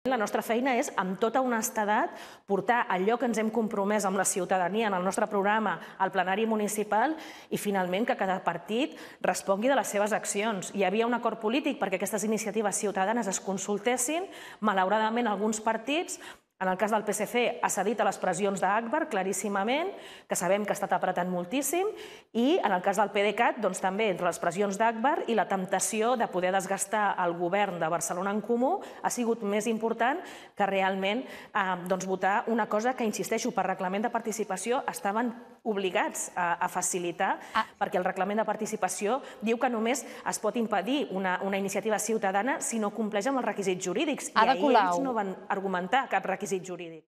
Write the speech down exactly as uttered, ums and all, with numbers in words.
La nostra feina és, amb tota honestedat, portar allò que ens hem compromès amb la ciutadania en el nostre programa al plenari municipal i, finalment, que cada partit respongui de les seves accions. Hi havia un acord polític perquè aquestes iniciatives ciutadanes es consultessin. Malauradament, alguns partits, en el cas del P S C, ha cedit a les pressions d'Akbar, claríssimament, que sabem que ha estat apretant moltíssim, i en el cas del PDeCAT, doncs, també entre les pressions d'Akbar i la temptació de poder desgastar el govern de Barcelona en Comú ha sigut més important que realment eh, doncs, votar una cosa que, insisteixo, per reglament de participació estaven obligats a, a facilitar, ah. perquè el reglament de participació diu que només es pot impedir una, una iniciativa ciutadana si no compleix amb els requisits jurídics. I ahir ells no van argumentar cap requisit jurídic.